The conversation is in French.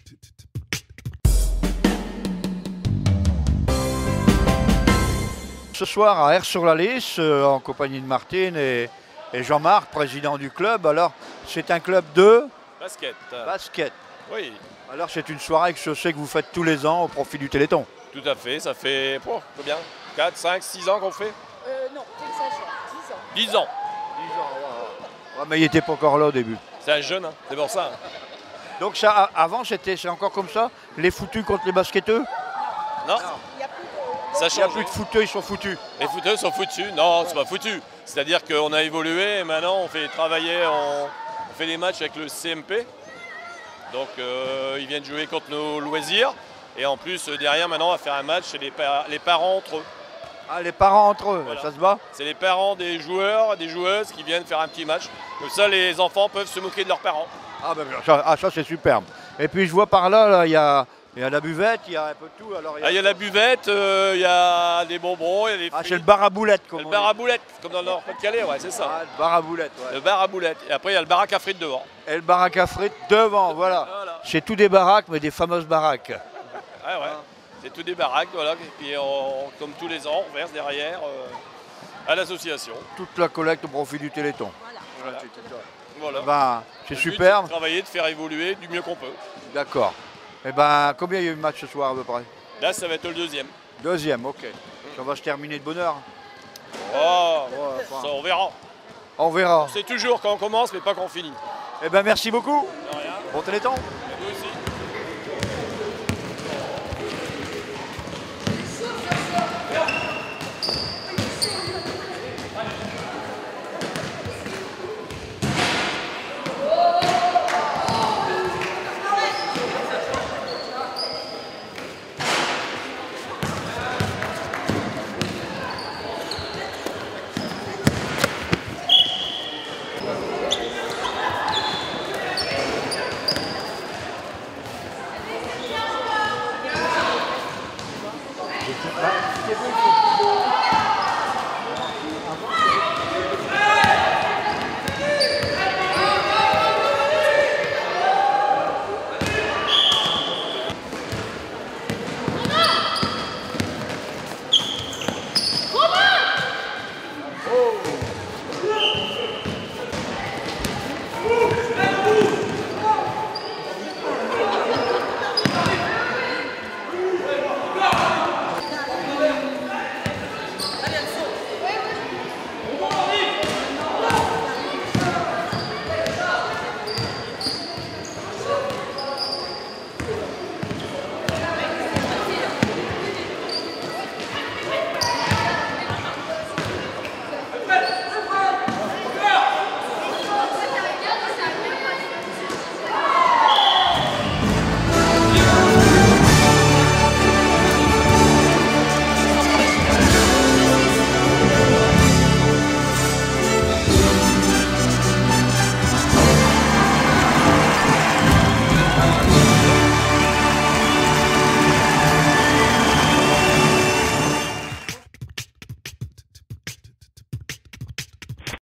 Ce soir à Aire-sur-la-Lys, en compagnie de Martine et Jean-Marc, président du club. Alors, c'est un club de basket. Basket. Oui. Alors, c'est une soirée que je sais que vous faites tous les ans au profit du Téléthon. Tout à fait, ça fait combien 4, 5, 6 ans qu'on fait Non, t'exagères, 10 ans. 10 ans. 10 ans, ouais, mais il n'était pas encore là au début. C'est un jeune, hein, c'est pour ça. Donc ça, avant, c'est encore comme ça? Les foutus contre les basketteux? Non, Il y a plus de... ça Il n'y a change. plus de fouteux, ils sont foutus. Les footeux sont foutus. Non, c'est pas foutu. C'est-à-dire qu'on a évolué et maintenant on fait travailler, on fait des matchs avec le CMP. Donc ils viennent jouer contre nos loisirs. Et en plus, derrière, maintenant, on va faire un match chez les parents entre eux. Ah, les parents entre eux, Voilà. ça se bat? C'est les parents des joueurs, des joueuses qui viennent faire un petit match. Comme ça, les enfants peuvent se moquer de leurs parents. Ah, ben, ça c'est superbe. Et puis je vois par là, il y a la buvette, il y a un peu de tout. Alors, Il y a la buvette, il y a des bonbons, il y a des Ah, frites. c'est le bar à boulettes, comme Le on bar dit. à boulettes, comme dans le Nord-Pas-de-Calais, ouais, c'est ça. Ah, le bar à boulettes, ouais. Le bar à boulettes. Et après, il y a le baraque à frites devant. Et le baraque à frites devant, voilà. Voilà. C'est tout des baraques, mais des fameuses baraques. Ouais, ouais. C'est tout des baraques, voilà. Et puis, comme tous les ans, on verse derrière à l'association. Toute la collecte au profit du Téléthon. Voilà. Voilà. Ben, c'est Le but, superbe. de travailler, de faire évoluer du mieux qu'on peut. D'accord. Et ben, combien il y a eu de matchs ce soir à peu près? Là, ça va être le deuxième. Deuxième, ok. Ça va se terminer de bonne heure. Oh, Ouais, enfin, ça, on verra. on verra. C'est toujours quand on commence, mais pas quand on finit. Eh ben, merci beaucoup. De rien. Bon Téléthon. Et nous aussi. Ce qui est beau,